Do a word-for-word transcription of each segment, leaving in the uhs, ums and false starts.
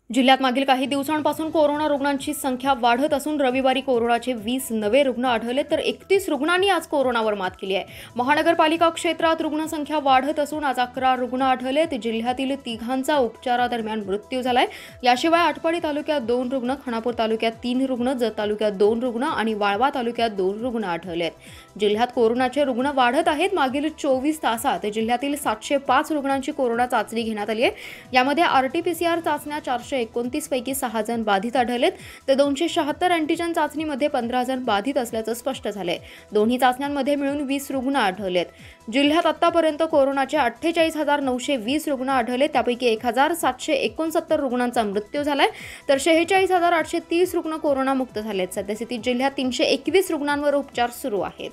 जिल्ह्यात मागील काही दिवसांपासून कोरोना रुग्णांची संख्या वाढत असून रविवारी कोरोनाचे वीस नवे रुग्ण आढळले तर एकतीस रुग्णांनी आज कोरोनावर मात केली आहे। महानगरपालिका क्षेत्रात रुग्णसंख्या वाढत असून आज अकरा रुग्ण आढळलेत। जिल्ह्यातील तिघांचा उपचारादरम्यान मृत्यू झालाय। याशिवाय आटपाडी तालुक्यात दोन रुग्ण, खानापूर तालुक्यात तीन रुग्ण, जत तालुक्यात दोन रुग्ण आणि वाळवा तालुक्यात दोन रुग्ण आढळलेत। जिल्ह्यात कोरोनाचे रुग्ण वाढत आहेत। मागील चोवीस तासात जिल्ह्यातील सातशे पाच रुग्णांची कोरोना चाचणी घेण्यात आली आहे। यामध्ये आरटीपीसीआर चाचण्या चारशे एकोणतीस पैकी सहा जण बाधित आढळलेत तर दोनशे शहात्तर अँटीजन चाचणीमध्ये पंधरा जण बाधित असल्याचं स्पष्ट झालंय। दोन्ही चाचण्यांमध्ये मिळून वीस रुग्ण आढळलेत। जिल्ह्यात आतापर्यंत कोरोनाचे अठ्ठेचाळीस हजार नऊशे वीस रुग्ण आढळले, त्यापैकी एक हजार सातशे एकोणसत्तर रुग्णांचा मृत्यू झालाय तर शेहेचाळीस हजार आठशे तीस रुग्ण कोरोनामुक्त झालेत। सध्यास्थितीत जिल्ह्यात तीनशे एकवीस रुग्णांवर उपचार सुरू आहेत।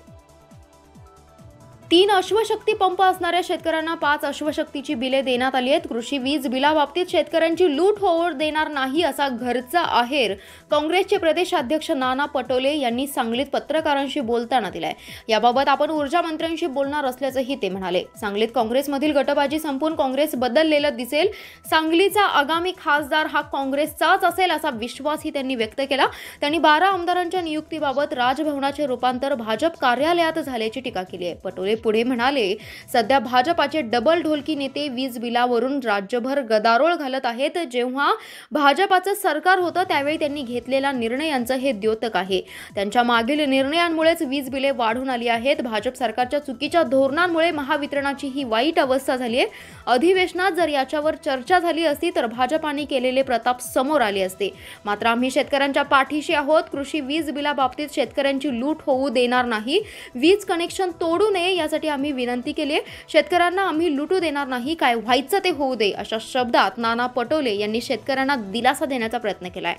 तीन अश्वशक्ती पंप असणाऱ्या शेतकऱ्यांना पाच अश्वशक्तीची बिले देण्यात आली आहेत। कृषी वीज बिलाबाबतीत शेतकऱ्यांची लूट होऊ देणार नाही असा घरचा आहेर काँग्रेसचे प्रदेशाध्यक्ष नाना पटोले यांनी सांगलीत पत्रकारांशी बोलताना दिलाय। याबाबत आपण ऊर्जा मंत्र्यांशी बोलणार असल्याचंही ते म्हणाले। सांगलीत काँग्रेसमधील गटबाजी संपून काँग्रेस बदललेलं दिसेल। सांगलीचा आगामी खासदार हा काँग्रेसचाच असेल असा विश्वासही त्यांनी व्यक्त केला। त्यांनी बारा आमदारांच्या नियुक्तीबाबत राजभवनाचे रूपांतर भाजप कार्यालयात झाल्याची टीका केली आहे। पटोले पुढे म्हणाले, सध्या भाजपाचे डबल ढोलकी नेते वीज बिलावरून राज्यभर गदारोळ घालत आहेत। जेव्हा भाजपाचं सरकार होतं त्यावेळी त्यांनी घेतलेल्या निर्णयांचं हे द्योतक आहे। त्यांच्या मागील निर्णयांमुळेच वीज बिले वाढून आली आहेत। भाजप सरकारच्या चुकीच्या धोरणांमुळे महावितरणाची ही वाईट अवस्था झाली आहे। अधिवेशनात जर याच्यावर चर्चा झाली असती तर भाजपाने केलेले प्रताप समोर आले असते। मात्र आम्ही शेतकऱ्यांच्या पाठीशी आहोत। कृषी वीज बिलाबाबतीत शेतकऱ्यांची लूट होऊ देणार नाही। वीज कनेक्शन तोडू नये यासाठी आम्ही विनंती केली आहे। शेतकऱ्यांना आम्ही लुटू देणार नाही, काय व्हायचं ते होऊ दे अशा शब्दात नाना पटोले यांनी शेतकऱ्यांना दिलासा देण्याचा प्रयत्न केलाय।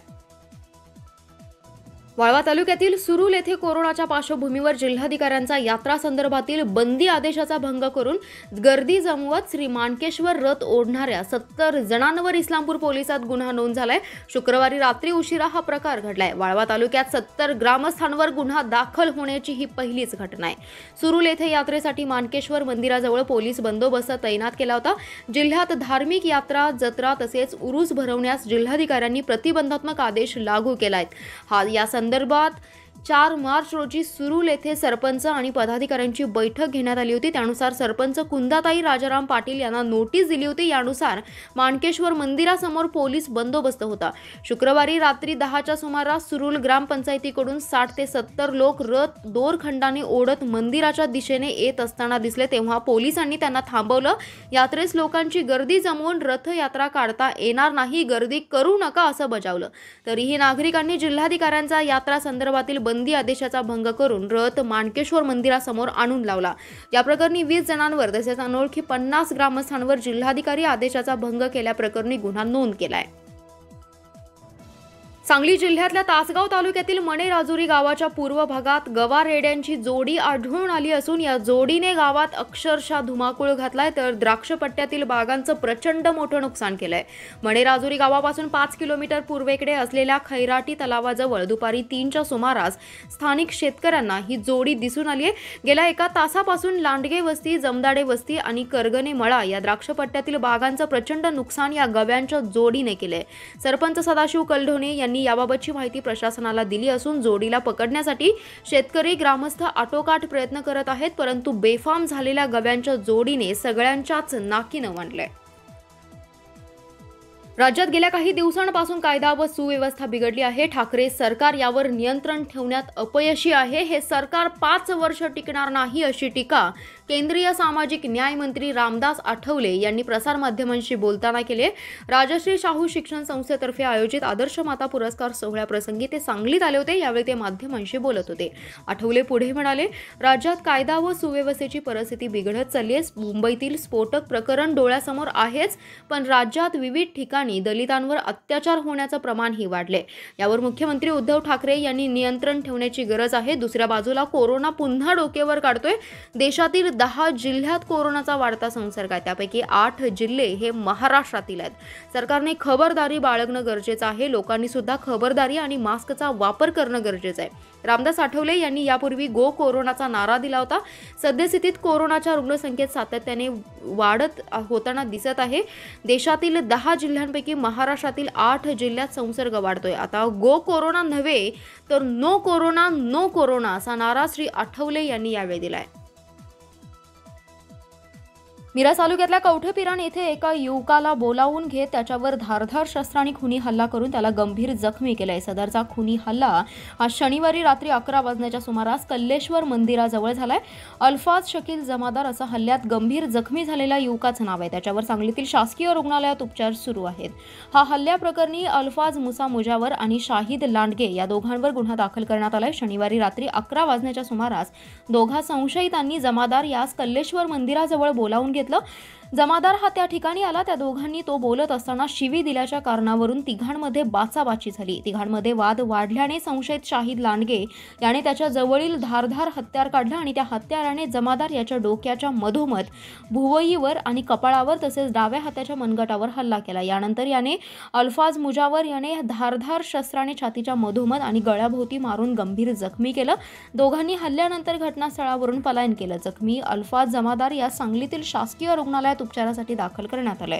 वाळवा तालुक्यातील सुरूल येथे कोरोनाच्या पार्श्वभूमीवर जिल्हाधिकाऱ्यांचा यात्रा संदर्भातील बंदी आदेशाचा भंग करून गर्दी जमवत श्री माणकेश्वर रथ ओढणाऱ्या सत्तर जणांवर इस्लामपूर पोलिसात गुन्हा नोंद झालाय। शुक्रवारी रात्री उशिरा हा प्रकार घडलाय। वाळवा तालुक्यात सत्तर ग्रामस्थांवर गुन्हा दाखल होण्याची ही पहिलीच घटना आहे। सुरूल येथे यात्रेसाठी माणकेश्वर मंदिराजवळ पोलीस बंदोबस्त तैनात केला होता। जिल्ह्यात धार्मिक यात्रा, जत्रा तसेच उरूस भरवण्यास जिल्हाधिकाऱ्यांनी प्रतिबंधात्मक आदेश लागू केलाय। हा या संदर्भात चार मार्च रोजी सुरूल येथे सरपंच आणि पदाधिकाऱ्यांची बैठक घेण्यात आली होती। त्यानुसार सरपंच कुंदाताई राजाराम पाटील यांना नोटीस दिली होती। यानुसार माणकेश्वर मंदिरासमोर पोलीस बंदोबस्त होता। शुक्रवारी रात्री दहाच्या सुमारास सुरूल ग्रामपंचायतीकडून साठ ते सत्तर लोक रथ दोरखंडाने ओढत मंदिराच्या दिशेने येत असताना दिसले, तेव्हा पोलिसांनी त्यांना थांबवलं। यात्रेस लोकांची गर्दी जमवून रथयात्रा काढता येणार नाही, गर्दी करू नका असं बजावलं। तरीही नागरिकांनी जिल्हाधिकाऱ्यांचा यात्रा संदर्भातील बंदी आदेशाचा भंग करून रथ माणकेश्वर मंदिरासमोर आणून लावला। या प्रकरणी वीस जणांवर तसेच अनोळखी पन्नास ग्रामस्थांवर जिल्हाधिकारी आदेशाचा भंग केल्याप्रकरणी गुन्हा नोंद केलाय। सांगली जिल्ह्यातल्या तासगाव तालुक्यातील मणे राजुरी गावाच्या पूर्व भागात गवार रेड्यांची जोडी आढळून आली असून या जोडीने गावात अक्षरशः धुमाकूळ घातलाय तर द्राक्षपट्ट्यातील बागांचं प्रचंड मोठं नुकसान केलंय। मणे राजुरी गावापासून पाच किलोमीटर पूर्वेकडे असलेल्या खैराटी तलावाजवळ दुपारी तीनच्या सुमारास स्थानिक शेतकऱ्यांना ही जोडी दिसून आली आहे। गेल्या एका तासापासून लांडगे वस्ती, जमदाडे वस्ती आणि करगणे मळा या द्राक्षपट्ट्यातील बागांचं प्रचंड नुकसान या गव्यांच्या जोडीने केलंय। सरपंच सदाशिव कलढोणे यांनी याबाबतची माहिती प्रशासनाला दिली असून जोडीला पकडण्यासाठी शेतकरी ग्रामस्थ आटोकाट प्रयत्न करत आहेत, परंतु बेफाम झालेल्या गव्यांच्या जोडीने सगळ्यांच्याच नाकी नवललंय। राज्यात गेल्या काही दिवसांपासून कायदा व सुव्यवस्था बिघडली आहे। ठाकरे सरकार यावर नियंत्रण ठेवण्यात अपयशी आहे। हे सरकार पाच वर्ष टिकणार नाही अशी टीका केंद्रीय सामाजिक न्याय मंत्री रामदास आठवले यांनी प्रसारमाध्यमांशी बोलताना केली। राजश्री शाहू शिक्षण संस्थेतर्फे आयोजित आदर्श माता पुरस्कार सोहळ्याप्रसंगी ते सांगलीत आले होते। यावेळी ते माध्यमांशी बोलत होते। आठवले पुढे म्हणाले, राज्यात कायदा व सुव्यवस्थेची परिस्थिती बिघडत चालली आहे। मुंबईतील स्फोटक प्रकरण डोळ्यासमोर आहेच, पण राज्यात विविध ठिकाणी दलितांवर अत्याचार होण्याचं प्रमाणही वाढले। यावर मुख्यमंत्री उद्धव ठाकरे यांनी नियंत्रण ठेवण्याची गरज आहे। दुसऱ्या बाजूला कोरोना पुन्हा डोक्यावर काढतोय। देशातील दहा जिल्ह्यात कोरोनाचा वाढता संसर्ग आहे, त्यापैकी आठ जिल्हे हे महाराष्ट्रातील आहेत। सरकारने खबरदारी बाळगणं गरजेचं आहे। लोकांनी सुद्धा खबरदारी आणि मास्कचा वापर करणं गरजेचं आहे। रामदास आठवले यांनी यापूर्वी गो कोरोनाचा नारा दिला होता। सद्यस्थितीत कोरोनाच्या रुग्णसंख्येत सातत्याने वाढत होताना दिसत आहे। देशातील दहा जिल्ह्यांपैकी महाराष्ट्रातील आठ जिल्ह्यात संसर्ग वाढतोय। आता गो कोरोना नव्हे तर नो कोरोना नो कोरोना असा नारा श्री आठवले यांनी यावेळी दिलाय। मिरज तालुक्यातल्या कवठेपिराण येथे एका युवकाला बोलावून घेत त्याच्यावर धारधार शस्त्राने खुनी हल्ला करून त्याला गंभीर जखमी केलाय। सदरचा खुनी हल्ला आज शनिवारी रात्री अकरा वाजण्याच्या सुमारास कल्लेश्वर मंदिराजवळ झालाय। अल्फाज शकील जमादार असा हल्ल्यात गंभीर जखमी झालेल्या युवकाचं नाव आहे। त्याच्यावर सांगलीतील शासकीय रुग्णालयात उपचार सुरू आहेत। हा हल्ल्याप्रकरणी अल्फाज मुसा मुजावर आणि शाहिद लांडगे या दोघांवर गुन्हा दाखल करण्यात आलाय। शनिवारी रात्री अकरा वाजण्याच्या सुमारास दोघा संशयितांनी जमादार यास कल्लेश्वर मंदिराजवळ बोलावून घेतलं। जमादार हा त्या ठिकाणी आला। त्या दोघांनी तो बोलत असताना शिवी दिल्याच्या कारणावरून तिघांमध्ये बाचाबाची झाली। तिघांमध्ये वाद वाढल्याने संशयित शाहिद लांडगे याने त्याच्या जवळील धारधार हत्यार काढलं आणि त्या हत्याराने जमादार याच्या डोक्याच्या मधोमध भुवईवर आणि कपाळावर तसेच डाव्या हाताच्या मनगटावर हल्ला केला। यानंतर याने अल्फाज मुजावर याने धारधार शस्त्राने छातीच्या मधोमध आणि गळ्याभोवती मारून गंभीर जखमी केलं। दोघांनी हल्ल्यानंतर घटनास्थळावरून पलायन केलं। जखमी अल्फाज जमादार या सांगलीतील शासकीय रुग्णालयात उपचारासाठी दाखल करण्यात आले।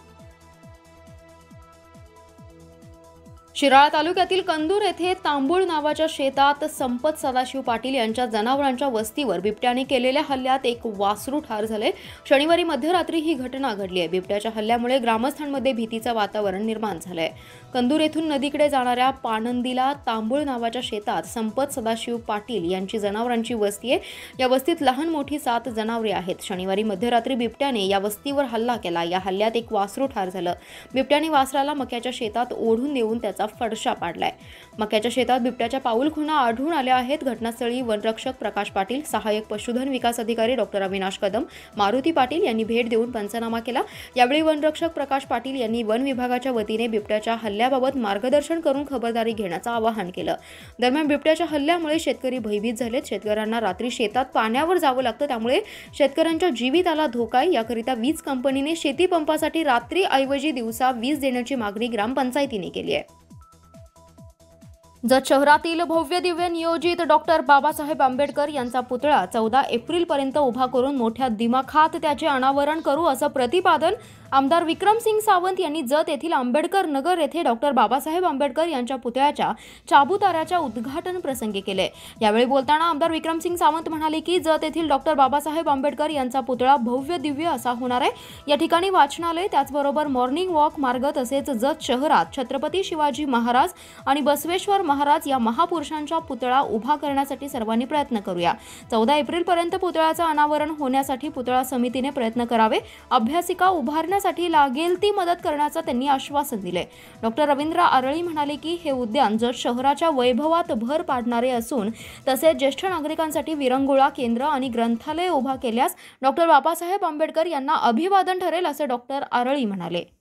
शिराळा तालुक्यातील कंदूर येथे तांबूळ नावाच्या शेतात संपत सदाशिव पाटील यांच्या जनावरांच्या वस्तीवर बिबट्याने केलेल्या हल्ल्यात एक वासरू ठार झाले। शनिवारी मध्यरात्री ही घटना घडली आहे। बिबट्याच्या हल्ल्यामुळे ग्रामस्थांमध्ये भीतीचं वातावरण निर्माण झालंय। कंदूर येथून नदीकडे जाणाऱ्या पानंदीला तांबूळ नावाच्या शेतात संपत सदाशिव पाटील यांची जनावरांची वस्ती आहे। या वस्तीत लहान मोठी सात जनावरे आहेत। शनिवारी मध्यरात्री बिबट्याने या वस्तीवर हल्ला केला। या हल्ल्यात एक वासरू ठार झालं। बिबट्याने वासराला मक्याच्या शेतात ओढून नेऊन त्याचा फडशा पाडलाय। मक्याच्या शेतात बिबट्याच्या पाऊलखुणा आढळून आल्या आहेत। घटनास्थळी वनरक्षक प्रकाश पाटील, सहाय्यक पशुधन विकास अधिकारी डॉक्टर अविनाश कदम, मारुती पाटील यांनी भेट देऊन पंचनामा केला। यावेळी वनरक्षक प्रकाश पाटील यांनी वन विभागाच्या वतीने बिबट्याच्या हल्ल्याबाबत मार्गदर्शन करून खबरदारी घेण्याचं आवाहन केलं। दरम्यान बिबट्याच्या हल्ल्यामुळे शेतकरी भयभीत झालेत। शेतकऱ्यांना रात्री शेतात पाण्यावर जावं लागतं, त्यामुळे शेतकऱ्यांच्या जीविताला धोका आहे। याकरिता वीज कंपनीने शेती पंपासाठी रात्री ऐवजी दिवसा वीज देण्याची मागणी ग्रामपंचायतीने केली आहे। जत शहरातील भव्य दिव्य नियोजित डॉक्टर बाबासाहेब आंबेडकर यांचा पुतळा चौदा एप्रिल पर्यंत उभा करून मोठ्या दिमाखात त्याचे अनावरण करू असं प्रतिपादन आमदार विक्रमसिंग सावंत यांनी जत येथील आंबेडकर नगर येथे डॉक्टर बाबासाहेब आंबेडकर यांच्या पुतळ्याच्या चाबुताऱ्याच्या उद्घाटन प्रसंगी केले। यावेळी बोलताना आमदार विक्रमसिंग सावंत म्हणाले की जत येथील डॉक्टर बाबासाहेब आंबेडकर यांचा पुतळा भव्य दिव्य असा होणार आहे। या ठिकाणी वाचनालय, त्याचबरोबर मॉर्निंग वॉक मार्ग तसेच जत शहरात छत्रपती शिवाजी महाराज आणि बसवेश्वर महाराज या महापुरुषांचा पुतळा उभा करण्यासाठी सर्वांनी प्रयत्न करूया। चौदा एप्रिल पर्यंत पुतळ्याचं अनावरण होण्यासाठी पुतळा समितीने प्रयत्न करावे। अभ्यासिका उभारण्यासाठी लागेल ती मदत करण्याचं त्यांनी आश्वासन दिले। डॉक्टर रवींद्र आरळी म्हणाले की हे उद्यान जत शहराच्या वैभवात भर पाडणारे असून तसेच ज्येष्ठ नागरिकांसाठी विरंगुळा केंद्र आणि ग्रंथालय उभा केल्यास डॉक्टर बाबासाहेब आंबेडकर यांना अभिवादन ठरेल, असे डॉक्टर आरळी म्हणाले।